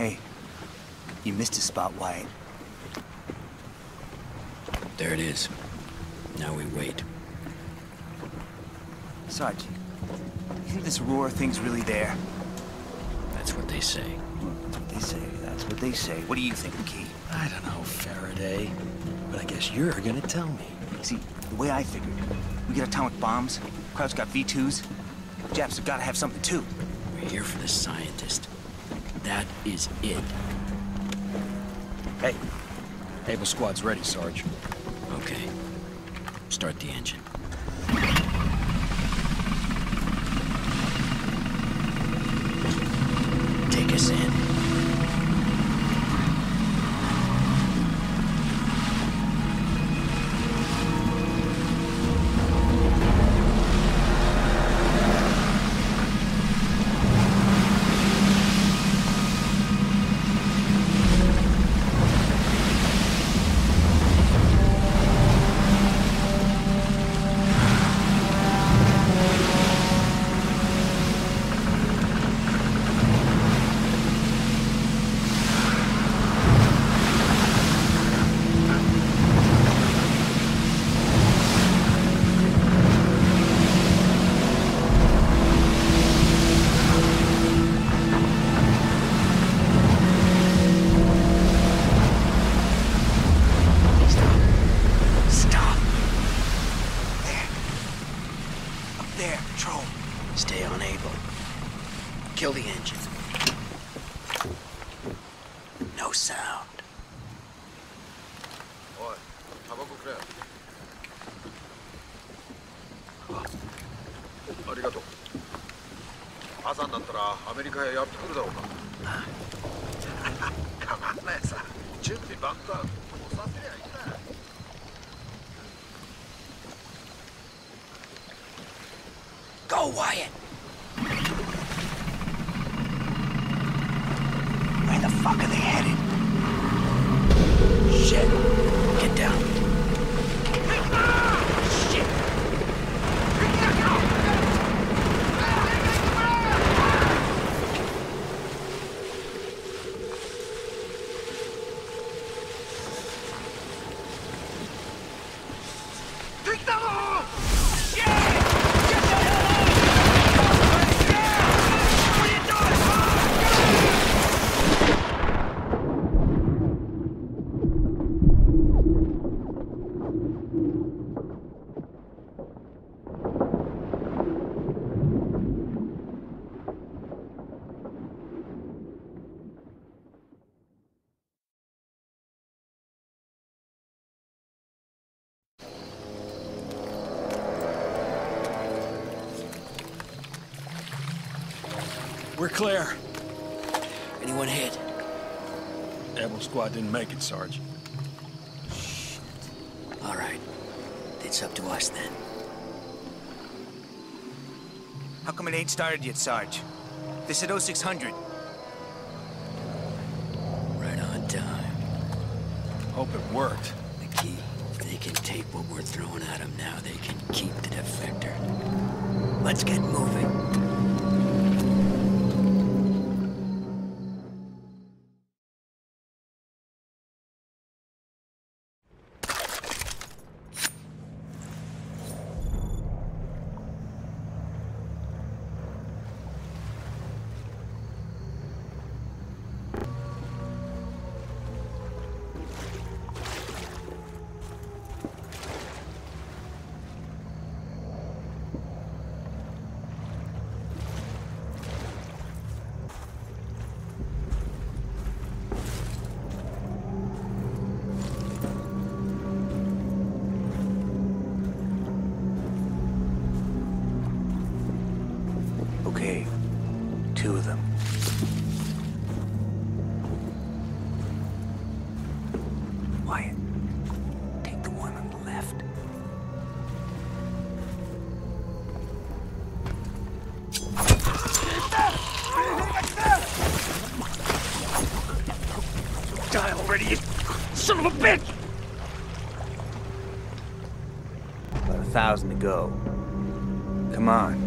Hey, you missed a spot, Wyatt. There it is. Now we wait. Sarge, you think this Roar thing's really there? That's what they say. That's what they say. That's what they say. What do you think, Key? I don't know, Faraday. But I guess you're gonna tell me. See, the way I figured, we get atomic bombs, Kraut's got V2s, Japs have gotta have something too. We're here for the scientist. That is it. Hey, Able Squad's ready, Sarge. Okay. Start the engine. Take us in. Stay on Able. Kill the engine. No sound. Oi, タバコくれ。ありがとう。朝になったらアメリカへやってくるだろうか。構わないさ。準備万端。もうさせりゃいいんだ。 Go, Wyatt! Where the fuck are they headed? Shit. Get down. Shit. We're clear. Anyone hit? Able Squad didn't make it, Sarge. All right. It's up to us then. How come it ain't started yet, Sarge? They said 0600. Right on time. Hope it worked. The key. If they can take what we're throwing at them now, they can keep the defector. Let's get moving. Okay, 2 of them. Wyatt, take the one on the left. Die already, you son of a bitch! About 1,000 to go. Come on.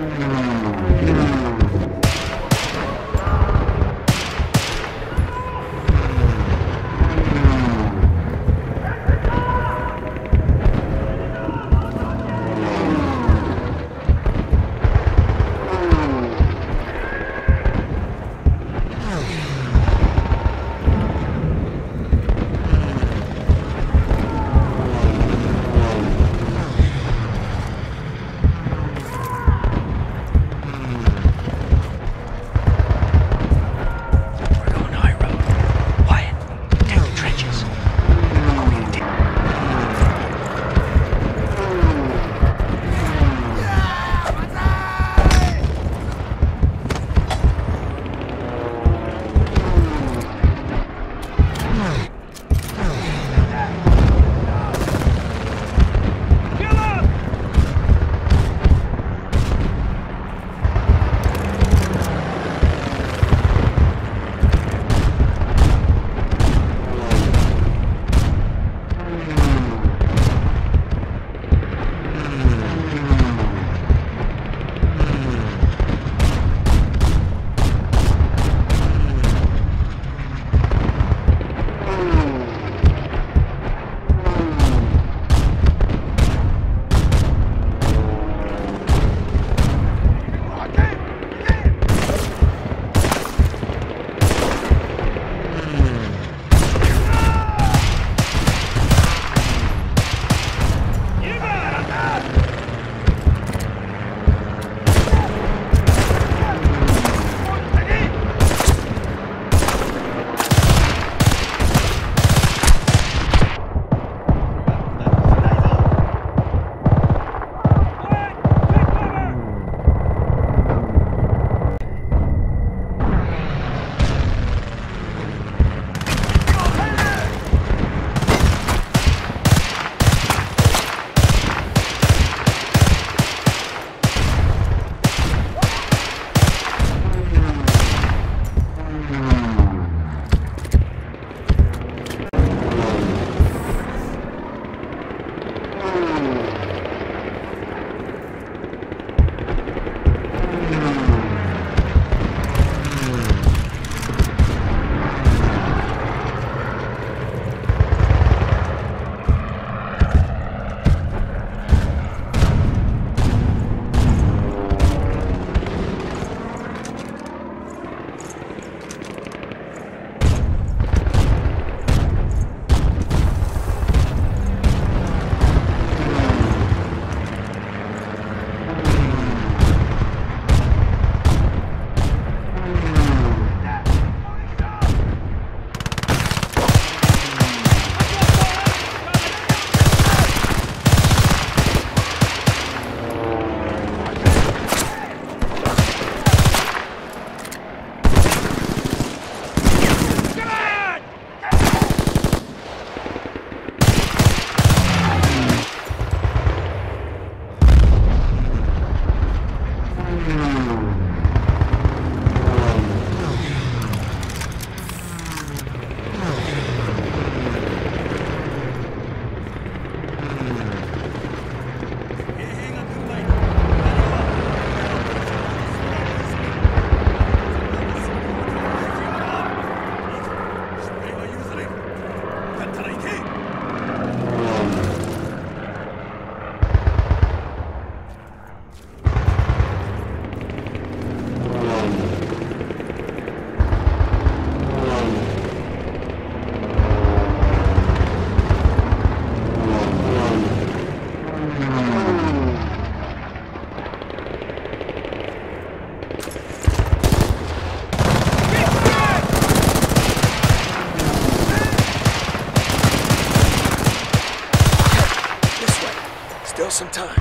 some time.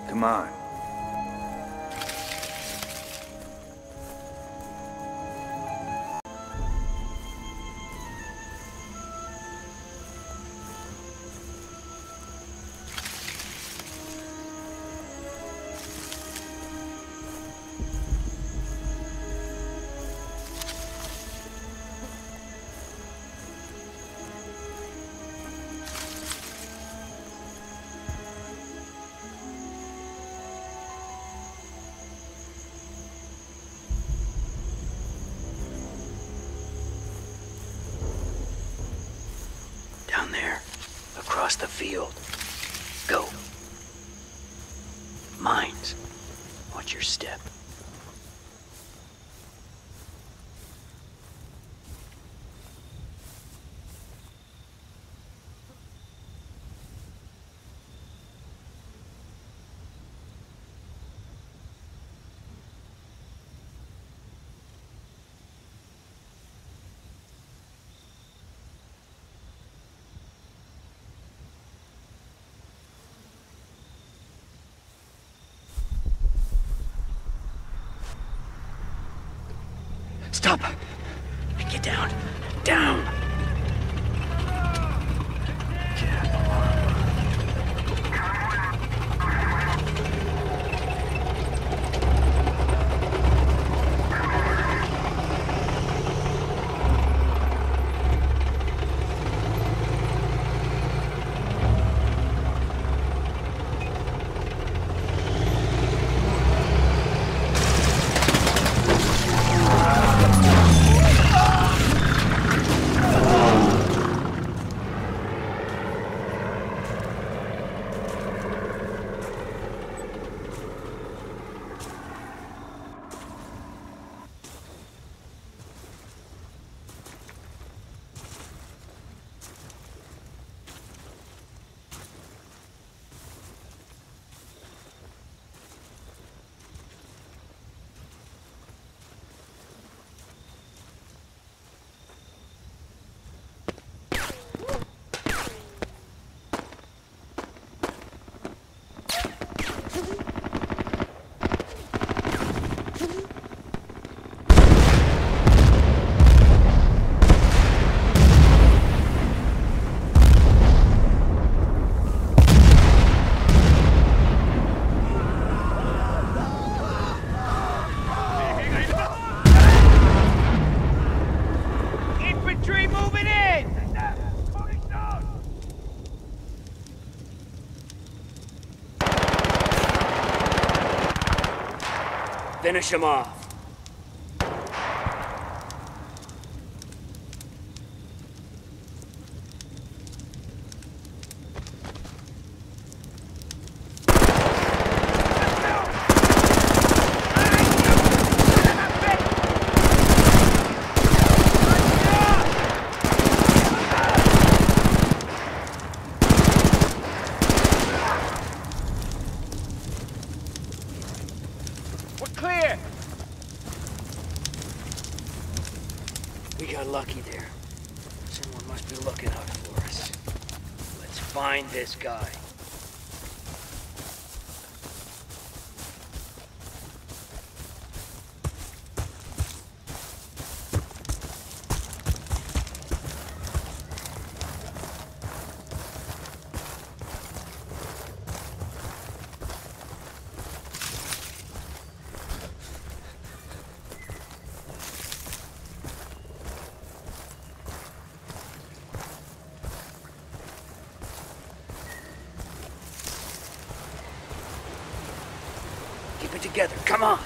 Come on. Down there, across the field. Go. Mines. Watch your step. Stop! Get down. Down! Finish him off. Clear! We got lucky there. Someone must be looking out for us. Let's find this guy. Keep it together, come on!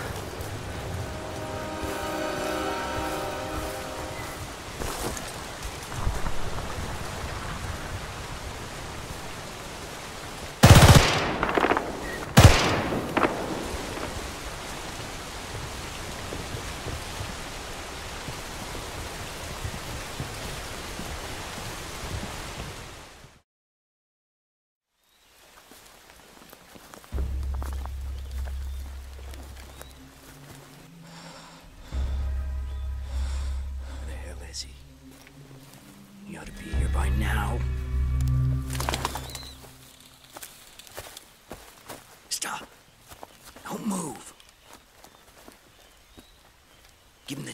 You ought to be here by now.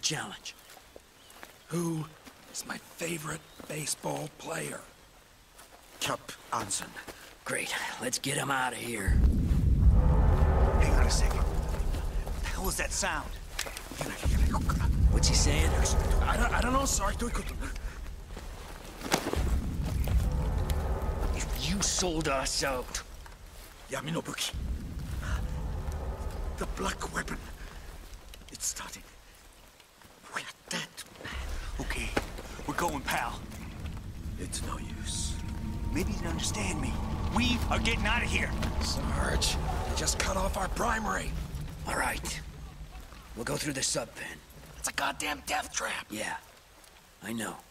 challenge? Who is my favorite baseball player? Cap Anson. Great, let's get him out of here. Hang on a second. What the hell was that sound? What's he saying? I don't know, sorry. If you sold us out, Yami no Buki. The black weapon. It's starting. We're dead, man. Okay, we're going, pal. It's no use. Maybe you didn't understand me. We are getting out of here. Sarge, they just cut off our primary. all right. We'll go through the sub pen. It's a goddamn death trap. Yeah, I know.